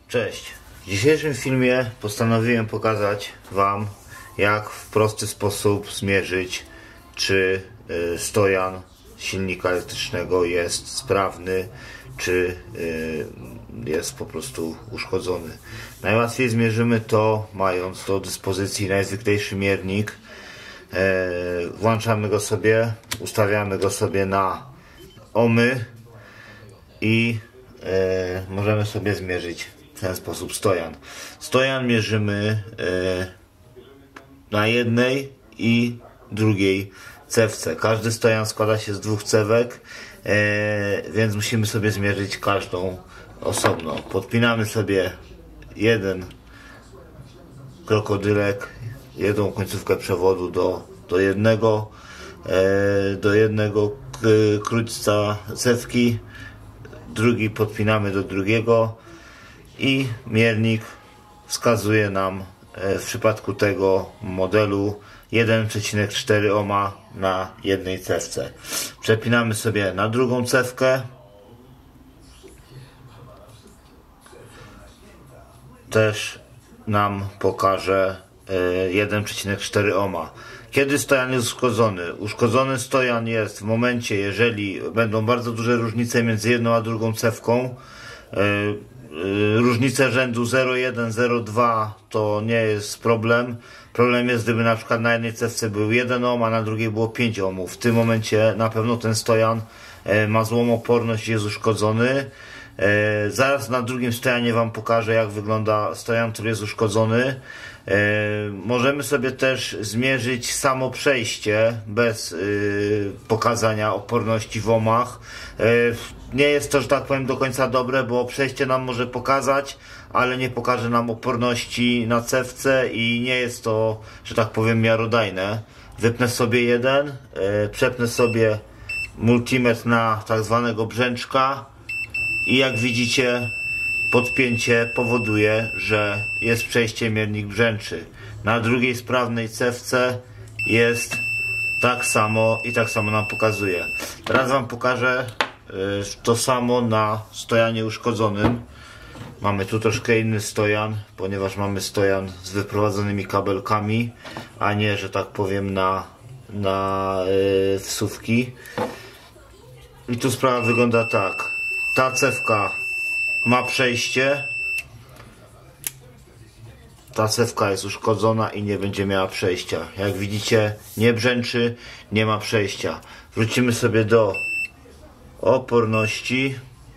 Cześć! W dzisiejszym filmie postanowiłem pokazać Wam, jak w prosty sposób zmierzyć, czy stojan silnika elektrycznego jest sprawny, czy jest po prostu uszkodzony. Najłatwiej zmierzymy to, mając do dyspozycji najzwyklejszy miernik. Włączamy go sobie, ustawiamy go sobie na ohmy i możemy sobie zmierzyć w ten sposób stojan. Stojan mierzymy na jednej i drugiej cewce. Każdy stojan składa się z dwóch cewek, więc musimy sobie zmierzyć każdą osobno. Podpinamy sobie jeden krokodylek, jedną końcówkę przewodu do jednego krótca cewki, drugi podpinamy do drugiego i miernik wskazuje nam w przypadku tego modelu 1,4 ohma na jednej cewce. Przepinamy sobie na drugą cewkę. Też nam pokaże 1,4 ohma. Kiedy stojan jest uszkodzony? Uszkodzony stojan jest w momencie, jeżeli będą bardzo duże różnice między jedną a drugą cewką. Różnice rzędu 0,1, 0,2 to nie jest problem. Problem jest, gdyby na przykład na jednej cewce był 1 ohm, a na drugiej było 5 ohmów. W tym momencie na pewno ten stojan ma złą oporność i jest uszkodzony. Zaraz na drugim stojanie Wam pokażę, jak wygląda stojan, który jest uszkodzony. Możemy sobie też zmierzyć samo przejście bez pokazania oporności w ohmach. Nie jest to, że tak powiem, do końca dobre, bo przejście nam może pokazać, ale nie pokaże nam oporności na cewce i nie jest to, że tak powiem, miarodajne. Wypnę sobie jeden, przepnę sobie multimetr na tak zwanego brzęczka i jak widzicie, podpięcie powoduje, że jest przejście, miernik brzęczy. Na drugiej sprawnej cewce jest tak samo i tak samo nam pokazuje. Teraz Wam pokażę to samo na stojanie uszkodzonym. Mamy tu troszkę inny stojan, ponieważ mamy stojan z wyprowadzonymi kabelkami, a nie, że tak powiem, na wsówki. I tu sprawa wygląda tak. Ta cewka ma przejście. Ta cewka jest uszkodzona i nie będzie miała przejścia. Jak widzicie, nie brzęczy, nie ma przejścia. Wrócimy sobie do oporności.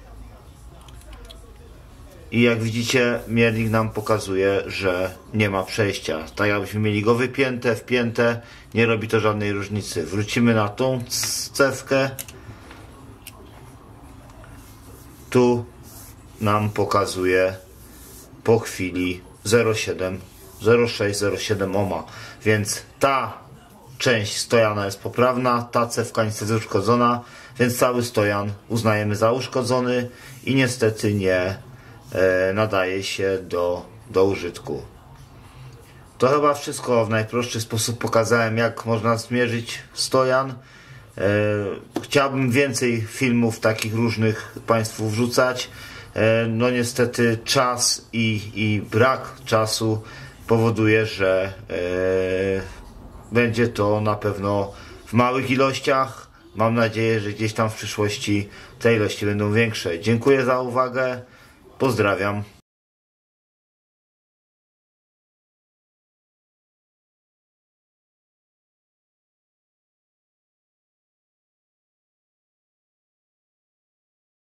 I jak widzicie, miernik nam pokazuje, że nie ma przejścia. Tak jakbyśmy mieli go wypięte, wpięte, nie robi to żadnej różnicy. Wrócimy na tą cewkę. Tu nam pokazuje po chwili 0,6-0,7 ohma. Więc ta część stojana jest poprawna, ta cewka niestety uszkodzona, więc cały stojan uznajemy za uszkodzony i niestety nie nadaje się do użytku. To chyba wszystko. W najprostszy sposób pokazałem, jak można zmierzyć stojan. Chciałbym więcej filmów takich różnych Państwu wrzucać. No niestety czas i brak czasu powoduje, że będzie to na pewno w małych ilościach. Mam nadzieję, że gdzieś tam w przyszłości te ilości będą większe. Dziękuję za uwagę. Pozdrawiam.